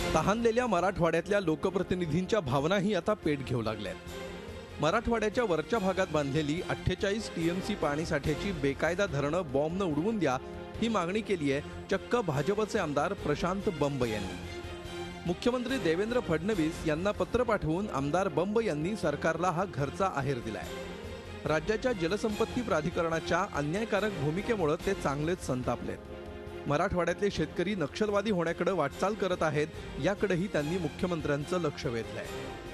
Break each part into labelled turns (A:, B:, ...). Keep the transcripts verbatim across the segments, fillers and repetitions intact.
A: तहानलेल्या मराठवाड्यातल्या लोकप्रतिनिधींच्या भावनाही आता पेट घेऊ लागल्यात। मराठवाड्याच्या वरच्या भागात बांधलेली अठ्ठेचाळीस टीएमसी पाणीसाठ्याची बेकायदा धरणं बॉम्बनं उडवून द्या ही मागणी केली आहे चक्क भाजपचे आमदार प्रशांत बंब यांनी। मुख्यमंत्री देवेंद्र फडणवीस यांना पत्र पाठवून आमदार बंब यांनी सरकारला हा घरचा आहेर दिलाय। राज्याच्या जलसंपत्ती प्राधिकरणाच्या अन्यायकारक भूमिकेमुळे ते चांगलेच संतापलेत। मराठवाड्यातले शेतकरी नक्षलवादी होण्याकडे वाटचाल करत आहेत, याकडेही त्यांनी मुख्यमंत्र्यांचं लक्ष वेधलंय।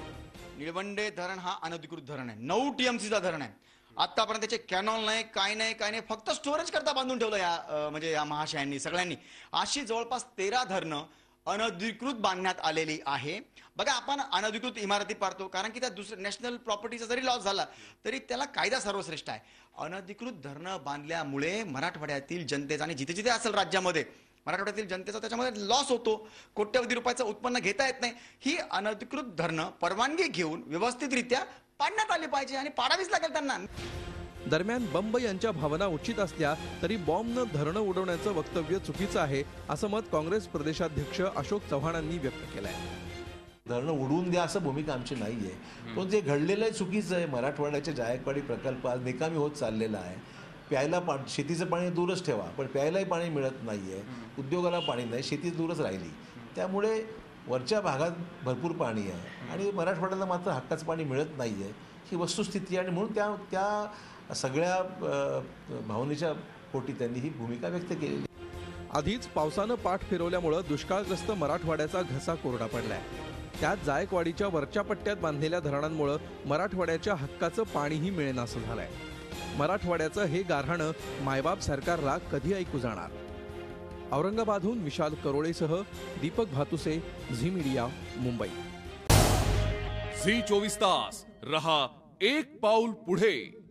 B: निळवंडे धरण हा अनधिकृत धरण आहे, नऊ टीएमसीचा धरण आहे। आतापर्यंत त्याचे कॅनॉल नाही, काय नाही काय नाही, फक्त स्टोरेज करता बांधून ठेवलं या म्हणजे या महाशयांनी सगळ्यांनी। अशी जवळपास तेरा धरणं अनधिकृत बांधण्यात आलेली आहे। बघा, आपण अनधिकृत इमारती पाडतो कारण की त्या दुसऱ्या नॅशनल प्रॉपर्टीचा जरी लॉस झाला तरी त्याला कायदा सर्वश्रेष्ठ आहे। अनधिकृत धरणं बांधल्यामुळे मराठवाड्यातील जनतेचा आणि जिथे जिथे असेल राज्यामध्ये मराठवाड्यातील जनतेचा त्याच्यामध्ये लॉस होतो, कोट्यवधी रुपयाचं उत्पन्न घेता येत नाही। ही अनधिकृत धरणं परवानगी घेऊन व्यवस्थितरित्या पाडण्यात आली पाहिजे आणि पाडावीच लागेल त्यांना।
A: दरम्यान बंब यांच्या भावना उचित असल्या तरी बॉम्बनं धरणं उडवण्याचं वक्तव्य चुकीचं आहे असं मत काँग्रेस प्रदेशाध्यक्ष अशोक चव्हाणांनी व्यक्त केलंय।
C: धरणं उडवून द्या असं भूमिका आमची नाहीये, पण जे घडलेलं आहे चुकीचं आहे। मराठवाड्याच्या जायकवाडी प्रकल्प आज निकामी होत चाललेला आहे। प्यायला पा शेतीचं पाणी दूरच ठेवा, पण प्यायलाही पाणी मिळत नाहीये, उद्योगाला पाणी नाही, शेती दूरच राहिली। त्यामुळे वरच्या भागात भरपूर पाणी आहे आणि मराठवाड्याला मात्र हक्काचं पाणी मिळत नाहीये, ही वस्तुस्थिती आहे। आणि म्हणून त्या त्या सगळ्या भावनेच्या पोटी त्यांनी ही भूमिका व्यक्त केलेली।
A: आधीच पावसानं पाठ फिरवल्यामुळे दुष्काळग्रस्त मराठवाड्याचा घसा कोरडा पडलाय। त्यात जायकवाडीच्या वरच्या पट्ट्यात बांधलेल्या धरणांमुळे मराठवाड्याच्या हक्काचं पाणीही मिळेनासं झालंय। मराठवाड्याचं हे गारहाणं मायबाप सरकारला कधी ऐकू जाणार? औरंगाबादहून विशाल करोळेसह दीपक भातुसे, झी मीडिया, मुंबई।
D: झी चोवीस तास रहा एक पाऊल पुढे।